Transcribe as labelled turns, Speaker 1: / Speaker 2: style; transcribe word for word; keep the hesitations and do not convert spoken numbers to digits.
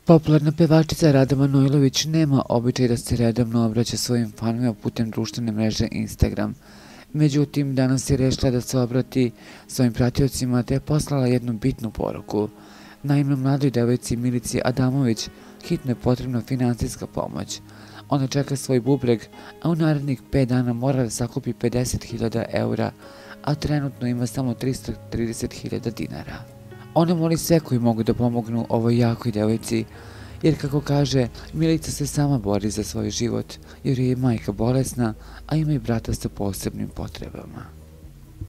Speaker 1: Popularna pevačica Rada Manojlović nema običaj da se redovno obraća svojim fanovima putem društvene mreže Instagram. Međutim, danas je rešila da se obrati svojim pratiocima te je poslala jednu bitnu poruku. Naime, mladoj devojci Milici Adamović hitno je potrebna finansijska pomoć. Ona čeka svoj bubreg, a u narednih pet dana mora da sakupi pedeset hiljada eura, a trenutno ima samo trista trideset hiljada dinara. Ona moli sve koji mogu da pomognu ovoj jakoj devojci, jer kako kaže, Milica se sama bori za svoj život, jer je majka bolesna, a ima i brata sa posebnim potrebama.